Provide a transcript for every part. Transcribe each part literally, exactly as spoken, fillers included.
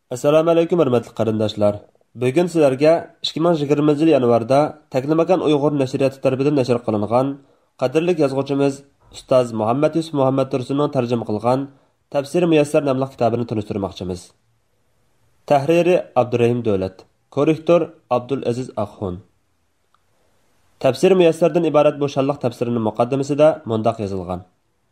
Assalomu alaykum hurmatli qarindoshlar. Bugun sizlarga ikki ming yigirmanchi yil yanvarda Taklimakan Uyg'ur nashriyati tomonidan nashr qilingan qadrli yozuvchimiz ustoz Muhammad Yusuf Muhammad Tursunning tarjima qilgan Tafsir Muyassar nomli kitobini tanishtirmoqchimiz. Tahriri Abdurrahim Davlat, korrektor Abdul Aziz Axun. Tafsir Muyassardan iborat bu shalliq tafsirining muqaddimasida mundaq yozilgan.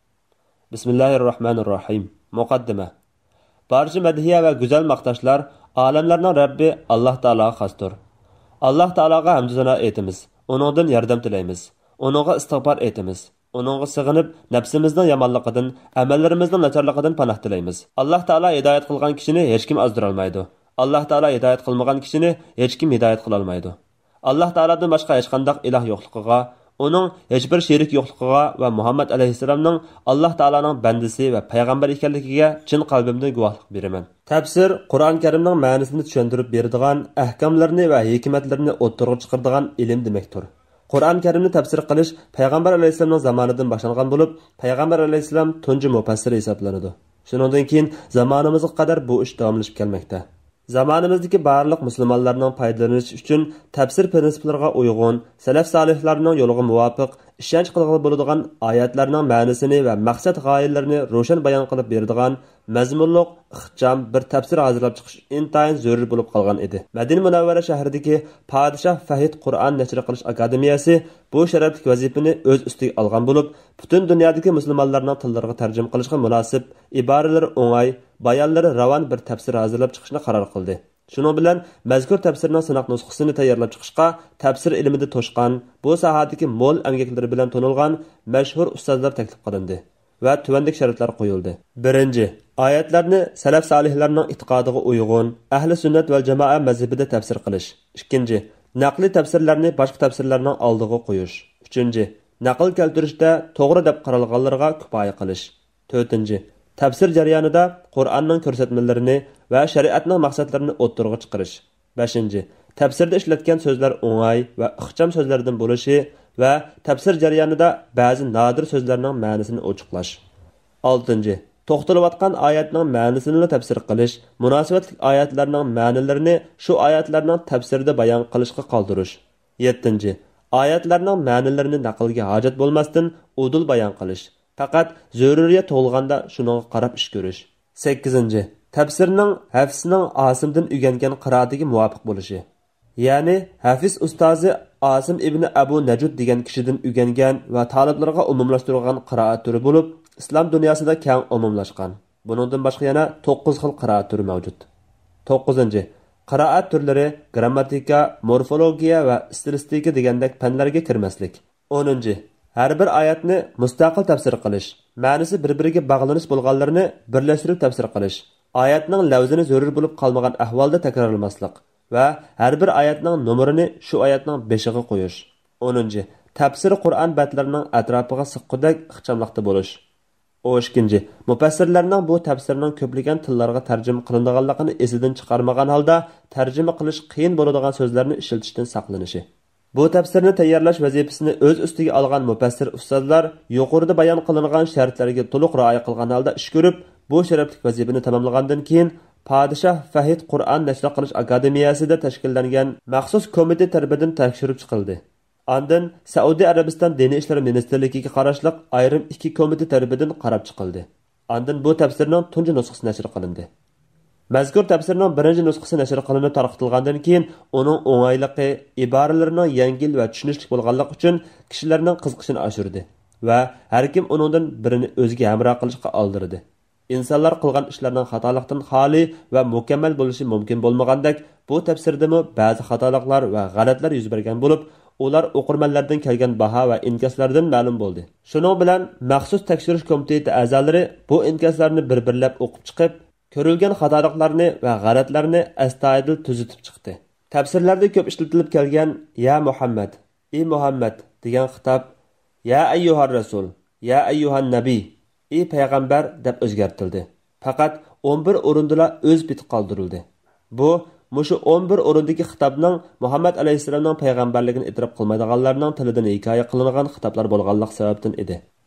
Bismillahirrohmanirrohim. Muqaddima. Barcha madhiya va go'zal maqtashlar olamlarning Rabbi Alloh taologa xosdir. Alloh taologa hamd sano etamiz. Uningdan yordam tilaymiz. Uningga istig'for etamiz. Uningga sig'inib, nafsimizning yomonligidan, amallarimizning nacharligidan panoh tilaymiz. Alloh taolo hidoyat qilgan kishini hech kim ozdira olmaydi. Alloh taolo hidoyat qilmagan kishini hech kim hidoyat qila olmaydi. Alloh taolodan boshqa hech qanday iloh yo'qligiga, uning hech bir sherik yo'qligiga va Muhammad alayhisalomning Alloh taoloning bandasi va payg'ambar ekanligiga chin qalbimdan guvohlik beraman. Tafsir Qur'on Karimning ma'nosini tushuntirib beradigan, ahkomlarni va hikmatlarni o'ttirg'i chiqaradigan ilm demakdir. Qur'on Karimni tafsir qilish payg'ambar alayhisalomning zamonidan boshlangan bo'lib, payg'ambar alayhisalom tunji mufassir hisoblanadi. Shuningdan keyin zamonimizga qadar bu ish davomlashib kelmoqda. Zamonimizdagi barliq musulmonlarning foydalanishi uchun tafsir prinsiplariga uyg'un, salaf solihlarning yo'liga muvofiq ishonch qilg'ili bo'ladigan oyatlarning ma'nosini va maqsad g'oyalarini ro'shan bayon qilib beradigan mazmunliq, ixcham bir tafsir hozirlab chiqish intayin zarur bo'lib qolgan edi. Madina Munawvara shahridagi Podshoh Fahid Qur'on nashr qilish akademiyasi bu sharafli vazifani o'z ustiga olgan bo'lib, butun dunyodagi musulmonlarning tillariga tarjima qilishga munosib, iboralari o'ng'ay, bayonlari ravon bir tafsir hozirlab chiqishni qaror qildi. Shuning bilan mazkur tafsirning sinoq nusxasini tayyorlab chiqishga tafsir ilmida to'shqan, bu sohadagi mo'l amgaklari bilan to'nilgan mashhur ustozlar taklif qilindi va tuvandek shartlar qo'yildi. Birinchi, oyatlarni salaf solihlarning e'tiqodiga uyg'un, ahli sunnat va jamoa mazhabida tafsir qilish. Ikkinchi, naqli tafsirlarni boshqa tafsirlarning oldiga qo'yish. Uchinchi, naql keltirishda to'g'ri deb qaralganlarga kifoya qilish. To'rtinchi, tafsir jarayonida Qur'onning ko'rsatmalarini va shariatning maqsadlarini o'ttirg'i chiqarish. beshinchi, tafsirda ishlatgan so'zlar o'ng'ay va ixcham so'zlardan bo'lishi va tafsir jarayonida ba'zi nodir so'zlarning ma'nosini ochiqlash. oltinchi, to'xtalayotgan oyatning ma'nosini tafsir qilish, munosabatli oyatlarning ma'nolarini shu oyatlarning tafsirida bayon qilishga qoldirish. yettinchi, oyatlarning ma'nolarini naqlga hojat bo'lmasdan udul bayon qilish. Faqat zaruriyat tug'ilganda shuningga qarab ish ko'rish. sakkizinchi, tafsirning hafsning Asimdan o'rgangan qiroatiga muvofiq bo'lishi. Ya'ni hafiz ustozi Asim ibn Abu Najud degan kishidan o'rgangan va talablarga umumlashtirilgan qiroat turi bo'lib, islom dunyosida keng umumlashgan. Buningdan boshqa yana to'qqiz xil qiroat turi mavjud. to'qqizinchi, qiroat turlari grammatika, morfologiya va stilistika degandek fanlarga kirmaslik. o'ninchi, har bir oyatni mustaqil tafsir qilish, ma'nosi bir-biriga bog'lanish bo'lganlarini birlashtirib tafsir qilish, oyatning lafzini zarur bo'lib qolmagan ahvolda takrorlamaslik va har bir oyatning nomerini shu oyatning beshiga qo'yish. o'ninchi, tafsir Qur'on batlarining atrofiga siqqudek ixchamliqda bo'lish. o'n ikkinchi, mufassirlarning bu tafsirning ko'pligan tillarga tarjima qilinganligini esidan chiqarmagan holda tarjima qilish qiyin bo'ladigan so'zlarni ishlatishdan saqlanishi. Bu tafsirni tayyorlash vazifasini o'z ustiga olgan mufassir ustozlar yuqorida bayon qilingan shartlarga to'liq rioya qilgan holda ish ko'rib, bu sharafli vazifani tamomlagandan keyin Podshoh Fahid Qur'on nashr qilish akademiyasida tashkillangan maxsus komiteta tarafidan tekshirib chiqildi. Ondan Saudiya Arabiston Diniy ishlar ministrligiga qarashliq ayrim ikki komiteta tarafidan qarab chiqildi. Ondan bu tafsirning tunji nusxasi nashr qilindi. Mazkur tafsirning birinchi nusxasi nashr qilinib tarqatilgandan keyin uning o'ng'ayligi, iboralarining yengil va tushunishli bo'lganligi uchun kishilarning qiziqishini oshirdi va har kim uningdan birini o'ziga hamroh qilishga oldirdi. İnsanlar qilgan ishlarning xatolikdan xoli va mukammal bo'lishi mumkin bo'lmagandek, bu tafsirdami ba'zi xatoliklar va g'alatlar yuz bergan bo'lib, ular o'qirmanlardan kelgan baho va inkaslardan ma'lum bo'ldi. Shuning bilan maxsus tekshirish komiteti a'zolari bu inkaslarni bir-birlab o'qib chiqib, ko'rilgan xatoliklarni va g'alatlarni astoydil tuzitib chiqdi. Tafsirlarda ko'p ishlatilib kelgan "Ya Muhammad, ey Muhammad" degan xitob "Ya ayyuhar rasul, ya ayyuhan nabiy, ey payg'ambar" deb o'zgartirildi. Faqat o'n bir o'rinda o'z biti qoldirildi. Bu mushu o'n bir o'rindagi xitobning Muhammad alayhisalomning payg'ambarligini e'tirof qilmaydiganlarning tilidan hikoya qilingan xitoblar bo'lganlik sababdan edi.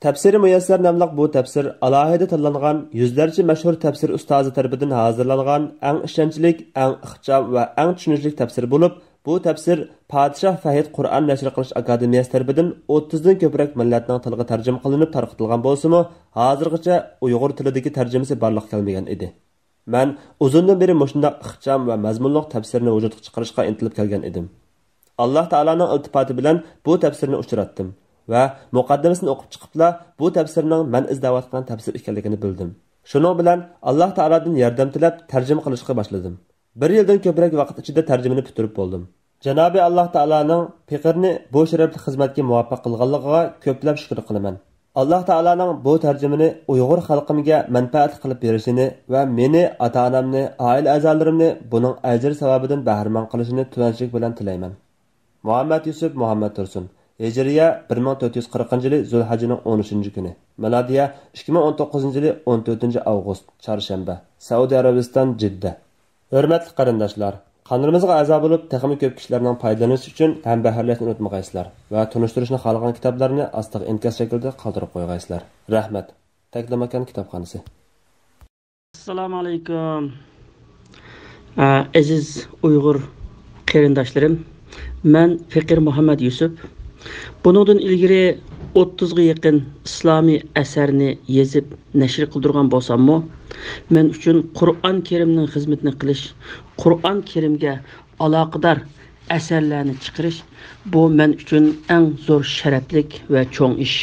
Tafsiri Muyassar nomli bu tafsir alohida tanlangan yuzlarcha mashhur tafsir ustozi tomonidan hozirlangan eng ishonchli, eng ixcham va eng tushunchli tafsir bo'lib, bu tafsir Podshoh Fahid Qur'on nashr qilish akademiyasi tomonidan o'ttiz dan ko'proq millatning tiliga tarjima qilinib tarqatilgan bo'lsa-mu, hozirgacha Uyg'ur tilidagi tarjimasi barliq kelmagan edi. Men uzundan beri mushundaq ixcham va mazmunli tafsirni vujudga chiqarishga intilib kelgan edim. Alloh taolaning iltifoti bilan bu tafsirni uchratdim va muqaddimasini o'qib chiqibla bu tafsirning men izlayotgan tafsir ekanligini bildim. Shuning bilan Alloh taoladan yordam tilab tarjima qilishga boshladim. Bir yildan ko'proq vaqt ichida tarjimani bitirib bo'ldim. Janobi Alloh taolaning fiqrni bu sharafli xizmatga muvaffaq qilganligiga ko'plab shukr qilaman. Alloh taolaning bu tarjimani Uyg'ur xalqimga manfaat qilib berishini va meni, ota-onamni, oila a'zolarimni buning ajr savobidan bahramand qilishini tulanchilik bilan tilayman. Muhammad Yusuf Muhammad Tursun Hijriya bir ming to'rt yuz qirqinchi yili Zulhajning o'n uchinchi kuni. Milodiya ikki ming o'n to'qqizinchi yili o'n to'rtinchi avgust, chorshanba. Saudiya Arabiston, Jidda. Hurmatli qarindoshlar, qonimizga a'zo bo'lib, texnik ko'p kishilarning foydalanishi uchun ham baharlashni unutmag'aysizlar va tunishtirishni xohlagan kitoblarni astig inkas shaklida qoldirib qo'yg'aysizlar. Rahmat. Taklamakan kitobxonasi. Assalomu alaykum. Aziz Uyg'ur qarindoshlarim, men Faqir Muhammad Yusuf. Bundan ilgari o'ttizga yaqin islomiy asarni yozib nashr qildirgan bo'lsam-mu, men uchun Qur'on Karimning xizmatini qilish, Qur'on Karimga aloqador asarlarni chiqarish bu men uchun eng zo'r sharaflik va cho'ng ish.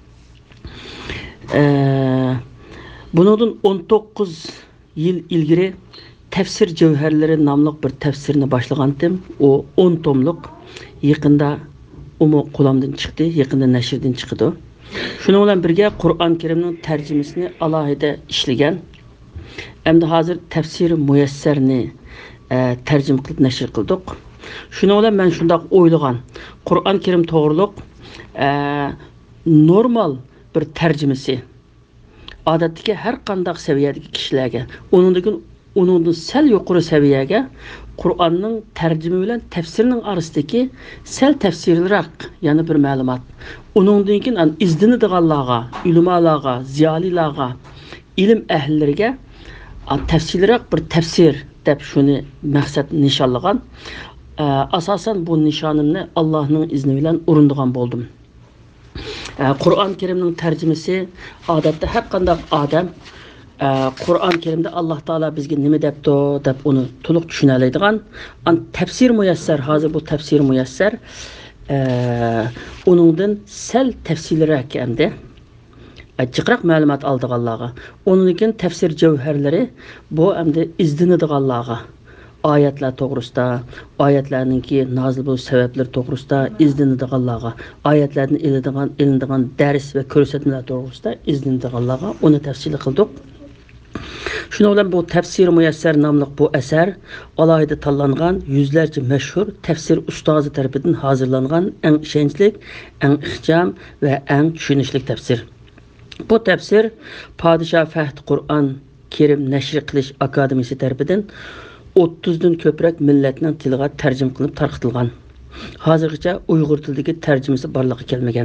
Bundan o'n to'qqiz yil ilgari Tafsir Javharlari nomli bir tafsirni boshlagandim. O o'n tomliq yaqinda umu qo'limdan chiqdi, yaqinda nashrdan chiqdi. Shuning bilan birga Qur'on Karimning tarjimasini alohida ishlagan. Endi hozir Tafsir Muyassarni e, tarjima qilib nashr qildik. Shuning bilan men shunday o'ylagan. Qur'on Karim to'g'riliq e, normal bir tarjimasi. Odatdagi har qanday saviyadagi kishilarga, uningdan uningdan sal yuqori saviyaga Qur'onning tarjima bilan tafsirining orasidagi sal tafsirliroq yana bir ma'lumot. Uningdan keyin an izdinadiganlarga, ulamolarga, ziyolilarga, ilm ahllariga tafsilroq bir tafsir deb shuni maqsad nishonlagan. Asosan bu nishonimni Allohning izni bilan urindigan bo'ldim. Qur'on Karimning tarjimasi odatda har qanday odam Qur'on Karimda Alloh taolo bizga nima debdi deb uni to'liq tushuna oladigan an tafsir muyassar, hozir bu tafsir muyassar uningdan sal tafsilroq hamda jiqroq ma'lumot oldiganlarga. Uningdan tafsir javharlari bu hamda izdinadiganlarga oyatlar to'g'risida, oyatlarningki nozil bo'lish sabablari to'g'risida izdinadiganlarga, oyatlarni iladigan, ilinadigan dars va ko'rsatmalar to'g'risida izdinadiganlarga uni tafsil qildik. Shuning bilan bu Tafsir Muyassar nomli bu asar alohida tanlangan yuzlarcha mashhur tafsir ustozi tomonidan hozirlangan eng ishonchli, eng ixcham va eng tushunishli tafsir. Bu tafsir Podshoh Fahid Qur'on Karim nashr qilish akademiyasi tomonidan o'ttiz dan ko'proq millatning tiliga tarjima qilinib tarqatilgan. Hozirgacha Uyg'ur tilidagi tarjimasi borliqqa kelmagan.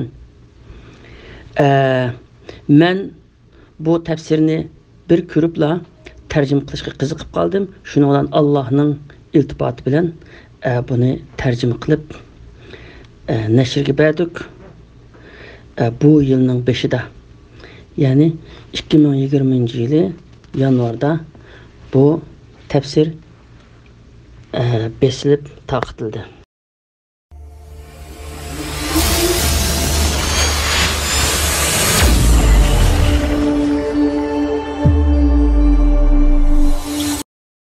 Men bu tafsirni bir ko'ribla tarjima qilishga qiziqib qoldim. Shuning bilan Allohning iltifoti bilan e, buni tarjima qilib e, nashrga berdik. E, bu yilning beshida, ya'ni ikki ming yigirmanchi yili yanvarda bu tafsir e, besilib tarqatildi.